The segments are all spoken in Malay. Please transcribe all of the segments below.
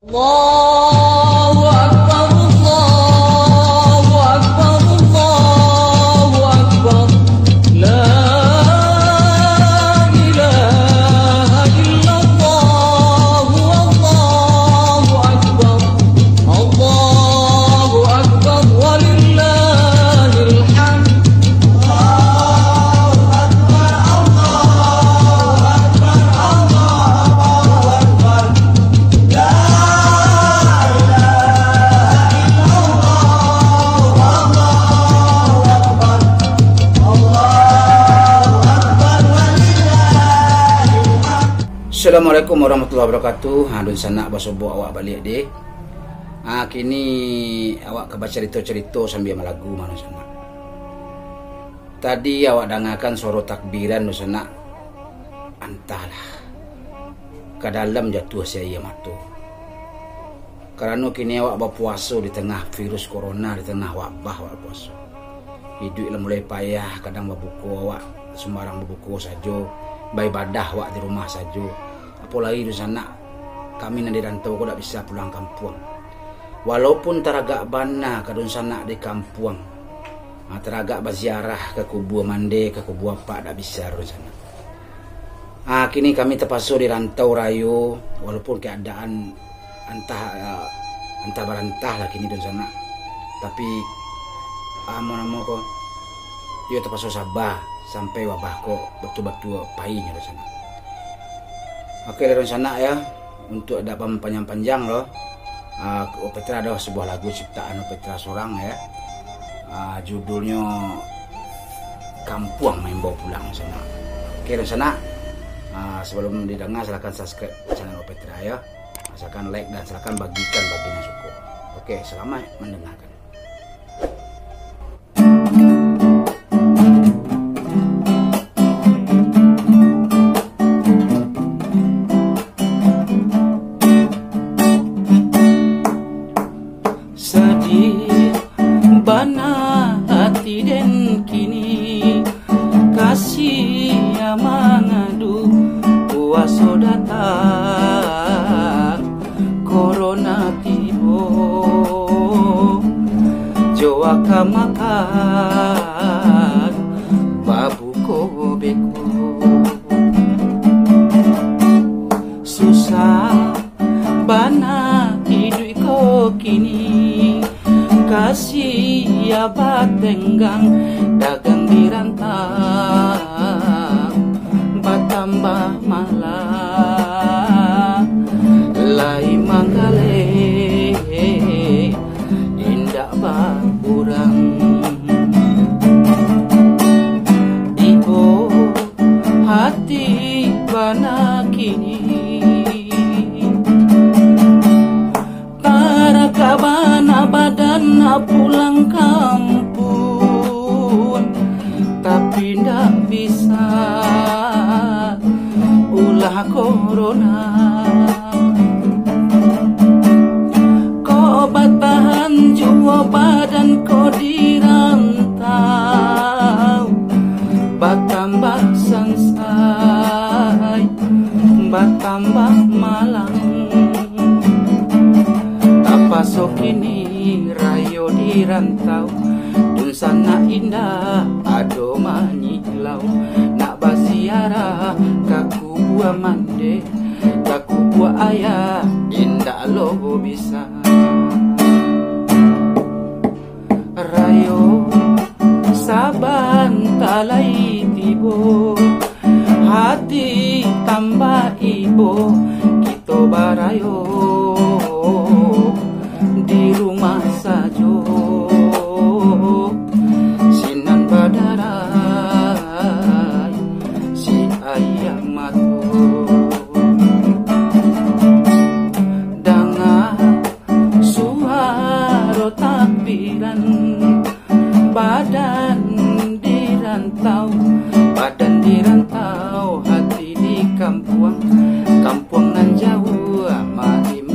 Allahu Akbar, Allahu Akbar, Allahu Akbar. La ilaha illallah, Allahu Akbar. Allahu Akbar, walillahil hamd. Assalamualaikum warahmatullahi wabarakatuh. Dun sanak basobo awak balik dek. Kini awak ke baca cerita-cerita sambil melagu mana sanak. Tadi awak dengarkan suara takbiran nu sanak. Antahlah ke dalam jatuh saya matu. Karena kini awak berpuasa di tengah virus corona, di tengah wabah awak puasa. Hidup mulai payah, kadang berbuku awak sembarang berbuku saja. Beribadah awak di rumah saja. Apalagi di sana kami nanti rantau kau tak bisa pulang kampung. Walaupun teragak bana kadun sana di kampung, teragak berziarah ke kubu mande, ke kubu apa tak bisa di sana. Kini kami terpaksa di rantau rayu, walaupun keadaan entah berantah lah kini di sana. Tapi amo kok, yo terpaksa sabar sampai wabah kok betul-betul pahitnya di sana. Oke dari sana ya, untuk ada panjang-panjang loh. Petra ada sebuah lagu ciptaan Petra seorang ya. Judulnya Kampuang Main Bawa Pulang sana. Oke dari sana, sebelum didengar silahkan subscribe channel Petra ya. Silahkan like dan silahkan bagikan baginya suku. Oke, selamat mendengarkan. Bana hati den kini kasih mangadu puasa datang corona tibo jawa kamakan babu beko susah bana hidup ko kini kasih ya batenggang dagang dirantang batambah malah lai manggale indak bakurang iko hati bana kini para kabana badan pulang kampung tapi ndak bisa ulah corona kau batahan jua badan kau dirantau batambah sangsai batambah malang pasok ini rayo dirantau dun sana indah ado manyilau nak basiara kaku buah mande kaku buah ayah indah lo bisa rayo saban talai tibo hati tambah ibo kita barayo di rumah sajo sinan badarai si ayam matu danga suara takbiran badan dirantau hati di kampung nan jauh mati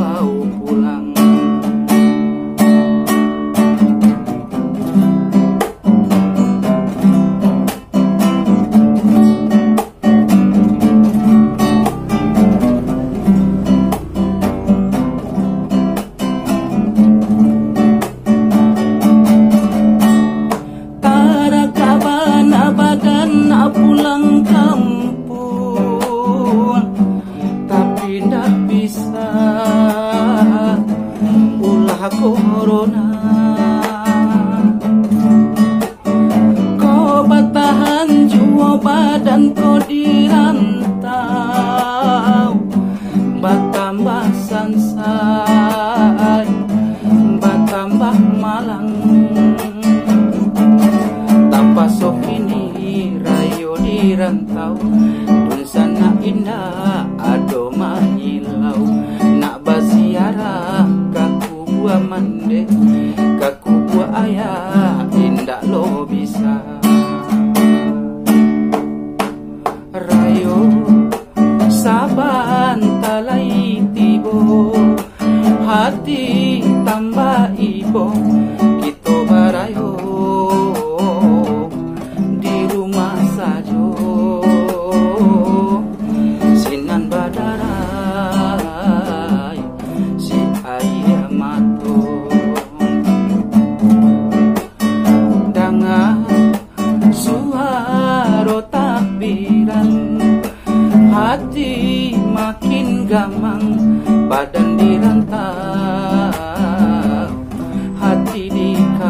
ulah corona. Kau bertahan jua badan kau dirantau, bertambah sansai, bertambah malang. Tanpa sok ini rayo dirantau, pun sana indah ado manyilau. Nak basiara kaku buah mande, kaku buah ayah indah lo bisa. Rayo saban talai tibo, hati tambah ibo. Kita barayo di rumah sajo, sinan badarai si ayah matu. Dengar suara takbiran, hati makin gamang, badan dirantau, hati di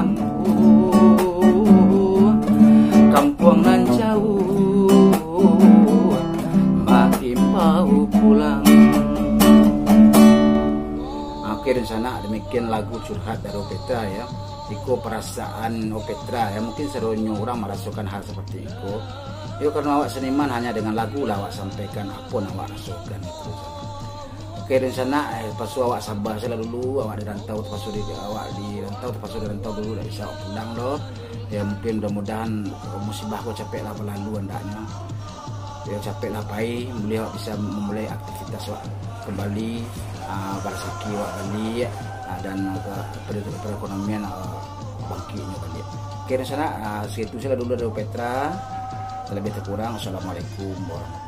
kampung, kampung nan jauh, makin mau pulang. Oke, di sana demikian lagu curhat dari Opetra ya. Iko perasaan Opetra ya, mungkin serunya orang merasakan hal seperti itu. Yo, karena awak seniman hanya dengan lagu lah awak sampaikan apa yang awak rasakan itu. Oke, di sana pasu awak sabar sila dulu, awak dirantau terpasu di rantau dulu, tidak bisa awak pulang loh. Ya mungkin mudah-mudahan musibah kau capek lah berlalu andaknya. Ya capek lah pai, mulai awak bisa memulai aktivitas awak kembali, bersaki awak kembali, dan perekonomian bangkitnya kembali. Oke, di sana segitu sila dulu dari Petra. Terlebih terkurang, assalamualaikum warahmatullahi wabarakatuh.